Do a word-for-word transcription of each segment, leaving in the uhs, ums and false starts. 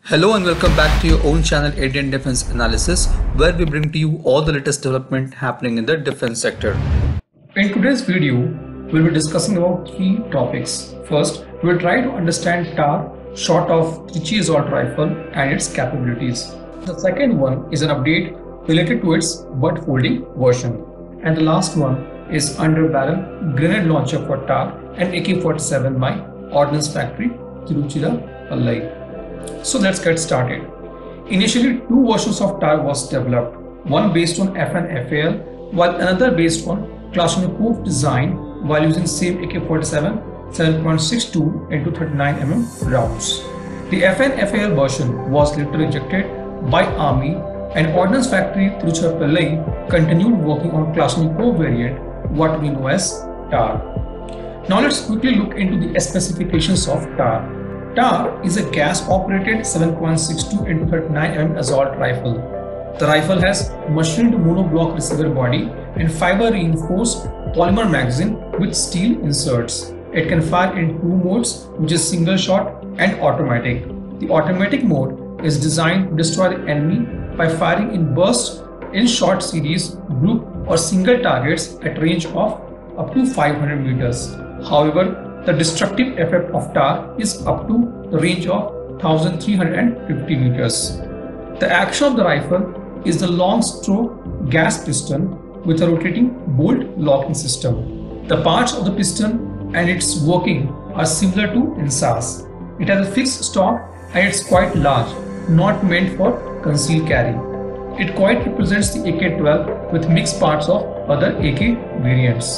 Hello and welcome back to your own channel Indian Defense Analysis, where we bring to you all the latest development happening in the defense sector. In today's video, we'll be discussing about three topics. First, we'll try to understand T A R, short of Trichy Assault Rifle, and its capabilities. The second one is an update related to its butt folding version. And the last one is under barrel grenade launcher for T A R and A K forty-seven by Ordnance Factory, Tiruchirappalli. So let's get started. Initially, two versions of T A R was developed, one based on F N F A L while another based on Kalashnikov design while using same A K forty-seven seven point six two into thirty-nine millimeter rounds. The F N F A L version was later rejected by Army, and Ordnance Factory Tiruchirappalli continued working on Kalashnikov variant, what we know as T A R. Now let's quickly look into the specifications of T A R. T A R is a gas-operated seven point six two into thirty-nine millimeter assault rifle. The rifle has machined monoblock receiver body and fiber-reinforced polymer magazine with steel inserts. It can fire in two modes, which is single shot and automatic. The automatic mode is designed to destroy the enemy by firing in bursts in short series, group or single targets at range of up to five hundred meters. However, the destructive effect of T A R is up to the range of one thousand three hundred fifty meters. The action of the rifle is the long stroke gas piston with a rotating bolt locking system. The parts of the piston and its working are similar to N S A S. It has a fixed stock and it's quite large, not meant for concealed carry. It quite represents the A K twelve with mixed parts of other A K variants.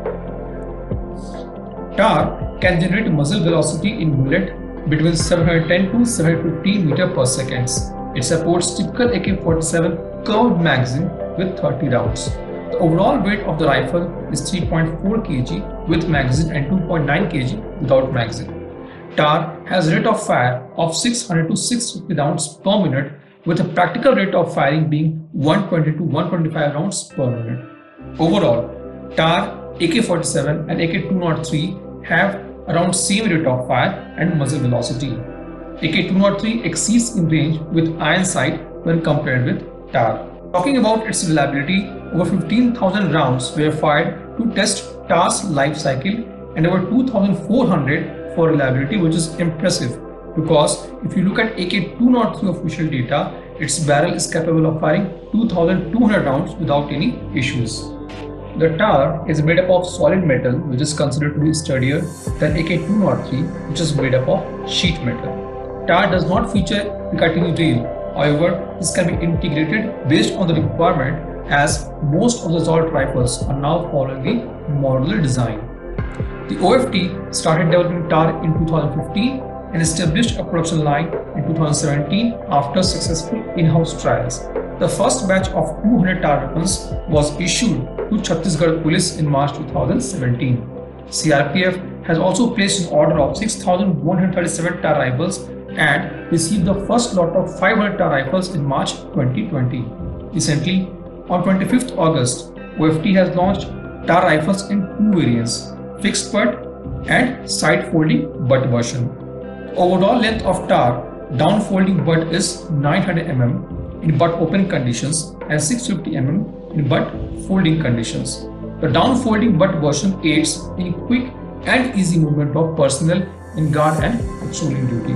T A R can generate muzzle velocity in bullet between seven hundred ten to seven hundred fifty meters per second. It supports typical A K forty-seven curved magazine with thirty rounds. The overall weight of the rifle is three point four kilograms with magazine and two point nine kilograms without magazine. T A R has a rate of fire of six hundred to six hundred fifty rounds per minute, with a practical rate of firing being one hundred twenty to one hundred twenty-five rounds per minute. Overall, T A R, A K forty-seven and A K two oh three have around same rate of fire and muzzle velocity. A K two oh three exceeds in range with iron sight when compared with T A R. Talking about its reliability, over fifteen thousand rounds were fired to test T A R's life cycle and over two thousand four hundred for reliability, which is impressive because if you look at A K two oh three official data, its barrel is capable of firing two thousand two hundred rounds without any issues. The T A R is made up of solid metal, which is considered to be sturdier than A K two oh three, which is made up of sheet metal. T A R does not feature Picatinny rail. However, this can be integrated based on the requirement, as most of the assault rifles are now following the modular design. The O F T started developing T A R in two thousand fifteen and established a production line in two thousand seventeen after successful in-house trials. The first batch of two hundred T A R weapons was issued to Chhattisgarh Police in March two thousand seventeen. C R P F has also placed an order of six thousand one hundred thirty-seven T A R rifles and received the first lot of five hundred T A R rifles in March twenty twenty. Recently, on twenty-fifth August, O F T has launched T A R rifles in two variants, fixed butt and side folding butt version. The overall length of T A R down folding butt is nine hundred millimeters in butt open conditions and six hundred fifty millimeters in butt folding conditions. The down folding butt version aids in quick and easy movement of personnel in guard and patrolling duty.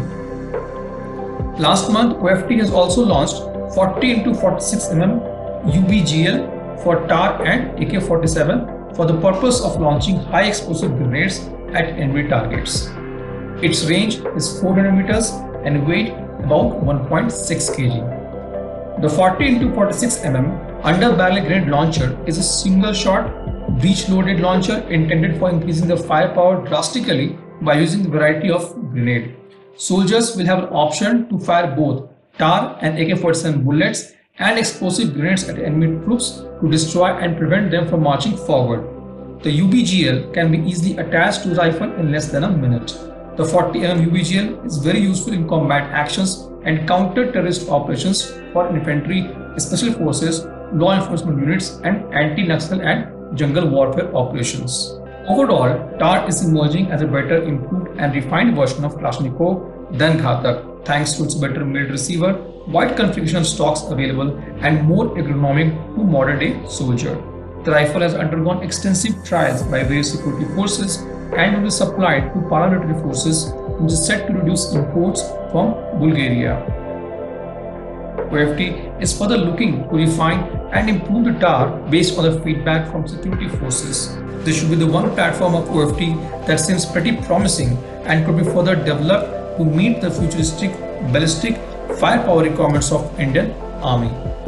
Last month, O F T has also launched forty into forty-six millimeter U B G L for T A R and A K forty-seven for the purpose of launching high explosive grenades at enemy targets. Its range is four hundred meters and weight about one point six kilograms. The forty into forty-six millimeter under barrel grenade launcher is a single shot breech loaded launcher intended for increasing the firepower drastically by using a variety of grenade. Soldiers will have an option to fire both T A R and A K forty-seven bullets and explosive grenades at enemy troops to destroy and prevent them from marching forward. The U B G L can be easily attached to the rifle in less than a minute. The forty millimeter U B G L is very useful in combat actions and counter-terrorist operations for infantry, special forces, law enforcement units, and anti-Naxal and jungle warfare operations. Overall, T A R is emerging as a better, improved and refined version of Kalashnikov than Ghatak, thanks to its better milled receiver, wide configuration of stocks available, and more ergonomic to modern day soldier. The rifle has undergone extensive trials by various security forces and will be supplied to paramilitary forces, which is set to reduce imports from Bulgaria. O F T is further looking to refine and improve the tower based on the feedback from security forces. This should be the one platform of O F T that seems pretty promising and could be further developed to meet the futuristic ballistic firepower requirements of Indian Army.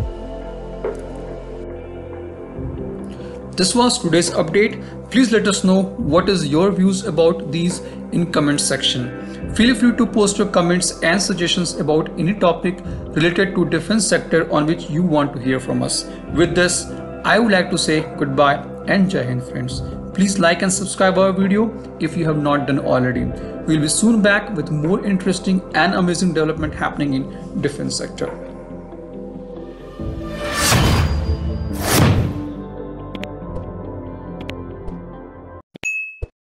This was today's update. Please let us know what is your views about these in comment section. Feel free to post your comments and suggestions about any topic related to defense sector on which you want to hear from us. With this, I would like to say goodbye and Jai Hind friends. Please like and subscribe our video if you have not done already. We'll be soon back with more interesting and amazing development happening in defense sector.